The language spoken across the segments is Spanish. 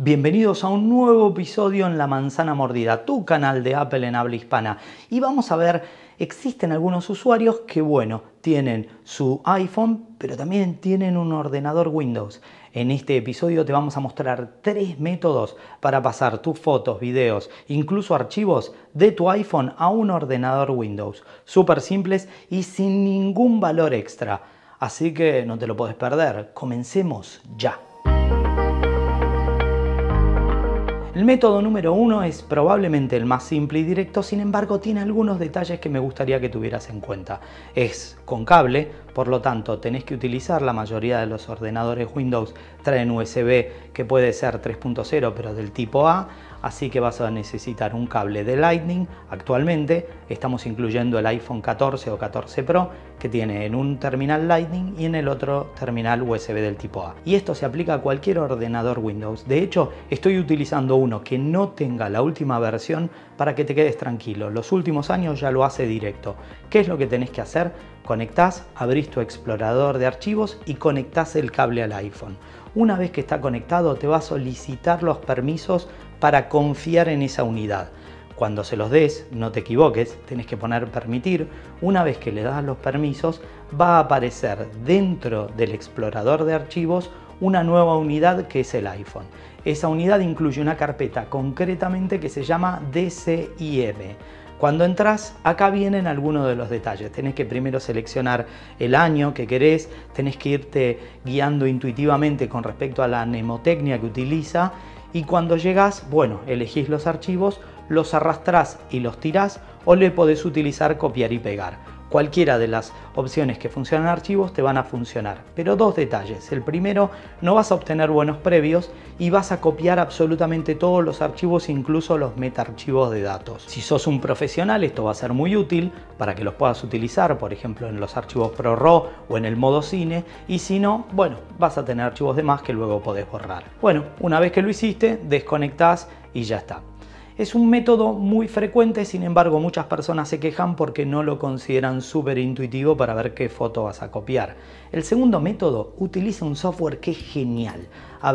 Bienvenidos a un nuevo episodio en La Manzana Mordida, tu canal de Apple en habla hispana. Y vamos a ver, existen algunos usuarios que, tienen su iPhone, pero también tienen un ordenador Windows. En este episodio te vamos a mostrar 3 métodos para pasar tus fotos, videos, incluso archivos de tu iPhone a un ordenador Windows. Súper simples y sin ningún valor extra. Así que no te lo puedes perder. Comencemos ya. El método número 1 es probablemente el más simple y directo, sin embargo tiene algunos detalles que me gustaría que tuvieras en cuenta. Es con cable, por lo tanto tenés que utilizar, la mayoría de los ordenadores Windows traen USB que puede ser 3.0 pero del tipo A, así que vas a necesitar un cable de Lightning. Actualmente estamos incluyendo el iPhone 14 o 14 Pro que tiene en un terminal Lightning y en el otro terminal USB del tipo A. Y esto se aplica a cualquier ordenador Windows. De hecho, estoy utilizando uno que no tenga la última versión para que te quedes tranquilo. Los últimos años ya lo hace directo. ¿Qué es lo que tenés que hacer? Conectás, abrís tu explorador de archivos y conectás el cable al iPhone. Una vez que está conectado te va a solicitar los permisos para confiar en esa unidad. Cuando se los des, no te equivoques, tenés que poner permitir. Una vez que le das los permisos, va a aparecer dentro del explorador de archivos una nueva unidad que es el iPhone. Esa unidad incluye una carpeta concretamente que se llama DCIM. Cuando entras, acá vienen algunos de los detalles. Tenés que primero seleccionar el año que querés, tenés que irte guiando intuitivamente con respecto a la mnemotecnia que utiliza y cuando llegás, elegís los archivos, los arrastrás y los tirás o le podés utilizar copiar y pegar. Cualquiera de las opciones que funcionan en archivos te van a funcionar. Pero dos detalles. El primero, no vas a obtener buenos previos y vas a copiar absolutamente todos los archivos, incluso los metaarchivos de datos. Si sos un profesional, esto va a ser muy útil para que los puedas utilizar, por ejemplo, en los archivos ProRAW o en el modo cine. Y si no, vas a tener archivos de más que luego podés borrar. Una vez que lo hiciste, desconectás y ya está. Es un método muy frecuente, sin embargo muchas personas se quejan porque no lo consideran súper intuitivo para ver qué foto vas a copiar. El segundo método utiliza un software que es genial.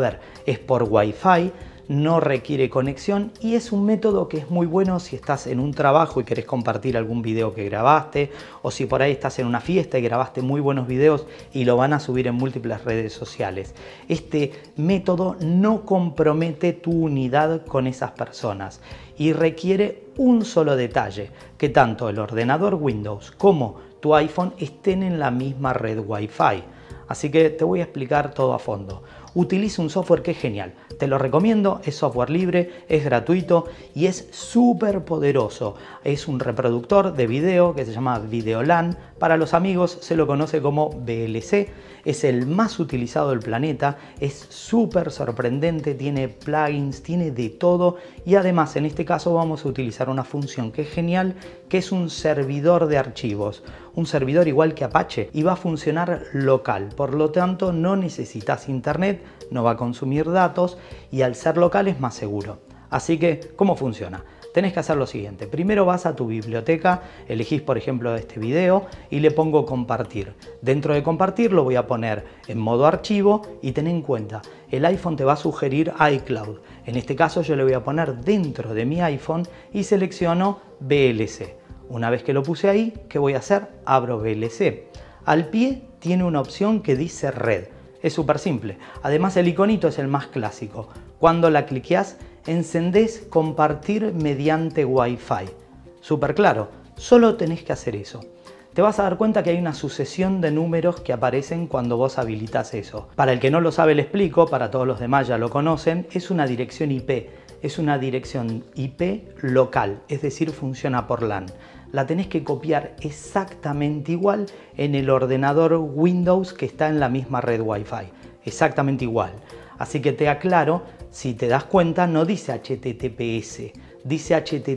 Es por Wi-Fi, no requiere conexión y es un método que es muy bueno si estás en un trabajo y querés compartir algún video que grabaste, o si por ahí estás en una fiesta y grabaste muy buenos videos y lo van a subir en múltiples redes sociales. Este método no compromete tu unidad con esas personas y requiere un solo detalle: que tanto el ordenador Windows como tu iPhone estén en la misma red Wi-Fi. Así que te voy a explicar todo a fondo. Utiliza un software que es genial, te lo recomiendo, es software libre, es gratuito y es súper poderoso. Es un reproductor de video que se llama Videolan, para los amigos se lo conoce como VLC, es el más utilizado del planeta, es súper sorprendente, tiene plugins, tiene de todo y además en este caso vamos a utilizar una función que es genial, que es un servidor de archivos, un servidor igual que Apache y va a funcionar local, por lo tanto no necesitas internet, no va a consumir datos y al ser local es más seguro. Así que, ¿cómo funciona? Tenés que hacer lo siguiente: primero vas a tu biblioteca, elegís por ejemplo este video y le pongo compartir. Dentro de compartir lo voy a poner en modo archivo y ten en cuenta, el iPhone te va a sugerir iCloud. En este caso yo le voy a poner dentro de mi iPhone y selecciono VLC. Una vez que lo puse ahí, ¿qué voy a hacer? Abro VLC. Al pie tiene una opción que dice red. Es súper simple. Además el iconito es el más clásico. Cuando la cliqueás, encendés compartir mediante Wi-Fi. Súper claro, solo tenés que hacer eso. Te vas a dar cuenta que hay una sucesión de números que aparecen cuando vos habilitas eso. Para el que no lo sabe le explico, para todos los demás ya lo conocen, es una dirección IP. Es una dirección IP local, es decir, funciona por LAN. La tenés que copiar exactamente igual en el ordenador Windows que está en la misma red Wi-Fi. Exactamente igual. Así que te aclaro, si te das cuenta no dice HTTPS, dice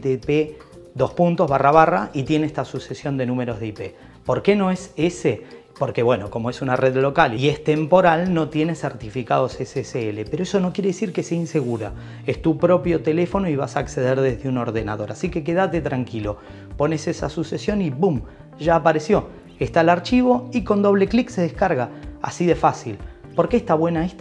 HTTP:// y tiene esta sucesión de números de IP. ¿Por qué no es ese? Porque como es una red local y es temporal, no tiene certificados SSL, pero eso no quiere decir que sea insegura. Es tu propio teléfono y vas a acceder desde un ordenador, así que quédate tranquilo. Pones esa sucesión y ¡boom! Ya apareció. Está el archivo y con doble clic se descarga. Así de fácil. ¿Por qué está buena esta?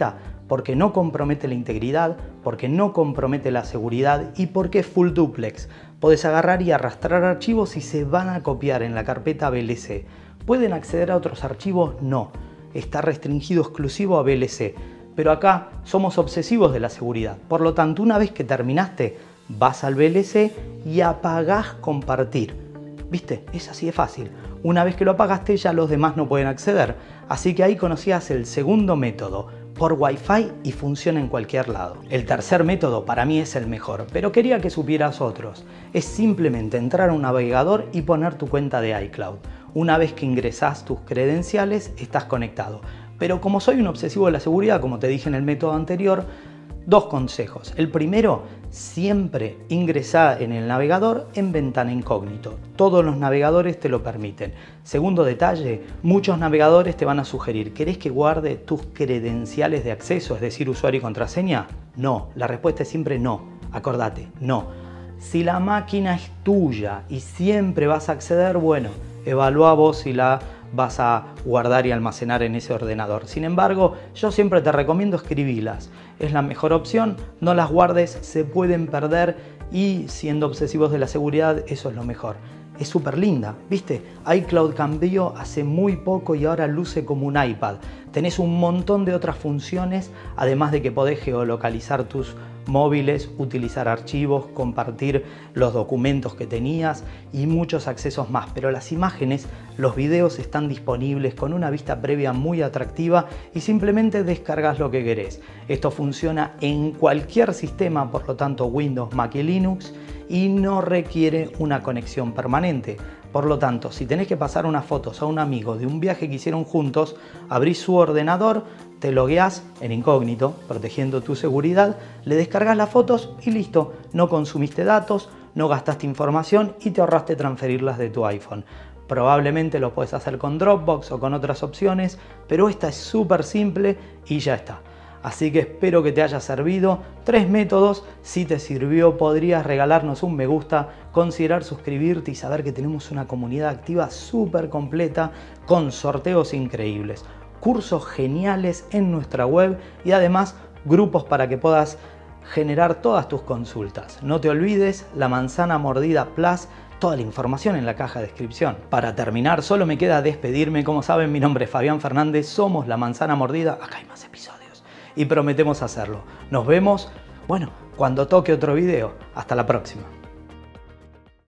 porque no compromete la integridad, porque no compromete la seguridad y porque es full duplex. Podés agarrar y arrastrar archivos y se van a copiar en la carpeta VLC. ¿Pueden acceder a otros archivos? No. Está restringido exclusivo a VLC. Pero acá somos obsesivos de la seguridad. Por lo tanto, una vez que terminaste, vas al VLC y apagás compartir. ¿Viste? Es así de fácil. Una vez que lo apagaste, ya los demás no pueden acceder. Así que ahí conocías el segundo método, por Wi-Fi y funciona en cualquier lado. El tercer método para mí es el mejor, pero quería que supieras otros. Es simplemente entrar a un navegador y poner tu cuenta de iCloud. Una vez que ingresás tus credenciales, estás conectado. Pero como soy un obsesivo de la seguridad, como te dije en el método anterior, dos consejos. El primero, siempre ingresá en el navegador en ventana incógnito. Todos los navegadores te lo permiten. Segundo detalle, muchos navegadores te van a sugerir, ¿querés que guarde tus credenciales de acceso, es decir, usuario y contraseña? No, la respuesta es siempre no. Acordate, no. Si la máquina es tuya y siempre vas a acceder, bueno, evalúa vos si la vas a guardar y almacenar en ese ordenador. Sin embargo, yo siempre te recomiendo escribirlas. Es la mejor opción, no las guardes, se pueden perder y siendo obsesivos de la seguridad, eso es lo mejor. Es súper linda, ¿viste? iCloud cambió hace muy poco y ahora luce como un iPad. Tenés un montón de otras funciones, además de que podés geolocalizar tus móviles, utilizar archivos, compartir los documentos que tenías y muchos accesos más. Pero las imágenes, los videos están disponibles con una vista previa muy atractiva y simplemente descargas lo que querés. Esto funciona en cualquier sistema, por lo tanto Windows, Mac y Linux, y no requiere una conexión permanente. Por lo tanto, si tenés que pasar unas fotos a un amigo de un viaje que hicieron juntos, abrís su ordenador, te logueás en incógnito, protegiendo tu seguridad, le descargas las fotos y listo. No consumiste datos, no gastaste información y te ahorraste transferirlas de tu iPhone. Probablemente lo puedes hacer con Dropbox o con otras opciones, pero esta es súper simple y ya está. Así que espero que te haya servido. 3 métodos. Si te sirvió, podrías regalarnos un me gusta, considerar suscribirte y saber que tenemos una comunidad activa súper completa con sorteos increíbles, cursos geniales en nuestra web y además grupos para que puedas generar todas tus consultas. No te olvides, La Manzana Mordida Plus, toda la información en la caja de descripción. Para terminar, solo me queda despedirme. Como saben, mi nombre es Fabián Fernández, somos La Manzana Mordida. Acá hay más episodios y prometemos hacerlo. Nos vemos, bueno, cuando toque otro video. Hasta la próxima.